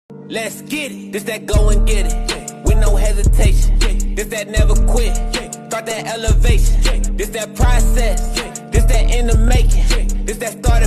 Let's get it. This that go and get it. With no hesitation. This that never quit. Start that elevation. This that process. This that in the making. This that start